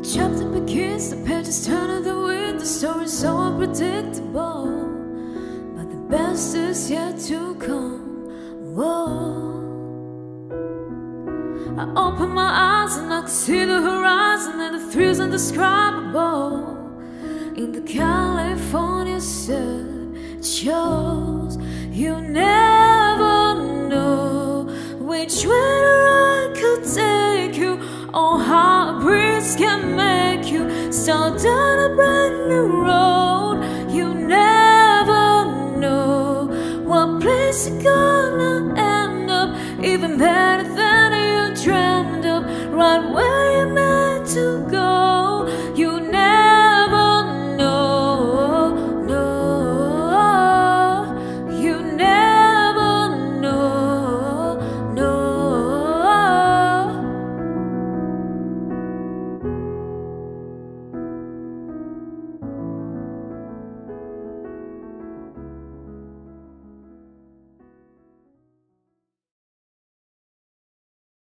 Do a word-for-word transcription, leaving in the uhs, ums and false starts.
The chapter begins, the pages turn of the wind. The story's so unpredictable, but the best is yet to come. Whoa. I open my eyes and I can see the horizon, and the thrill's indescribable. In the California sun, it shows you never know which way the ride could take you, or how a breeze can make you start.